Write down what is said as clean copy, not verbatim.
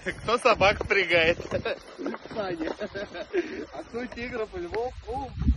Кто собак впрягает? Саня. А кто тигров и львов?